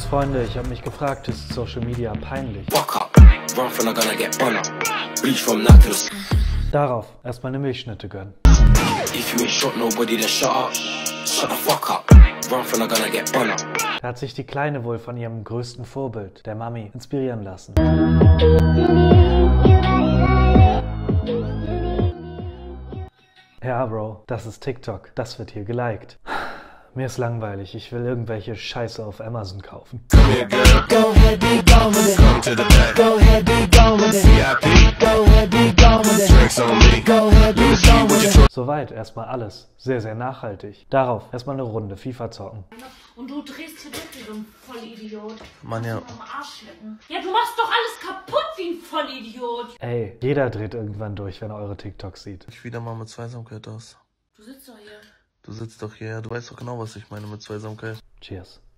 Cheers, Freunde, ich habe mich gefragt, ist Social Media peinlich? Darauf erstmal eine Milchschnitte gönnen. Da hat sich die Kleine wohl von ihrem größten Vorbild, der Mami, inspirieren lassen. Ja, Bro, das ist TikTok. Das wird hier geliked. Mir ist langweilig. Ich will irgendwelche Scheiße auf Amazon kaufen. Soweit erstmal alles. Sehr, sehr nachhaltig. Darauf erstmal eine Runde FIFA zocken. Und du drehst hier durch wie so ein Vollidiot. Mann, ja. Am Arsch lecken. Ja, du machst doch alles kaputt wie ein Vollidiot. Ey, jeder dreht irgendwann durch, wenn er eure TikToks sieht. Ich wieder mal mit Zweisamkeit aus. Du sitzt doch hier. Du sitzt doch hier, du weißt doch genau, was ich meine mit Zweisamkeit. Cheers.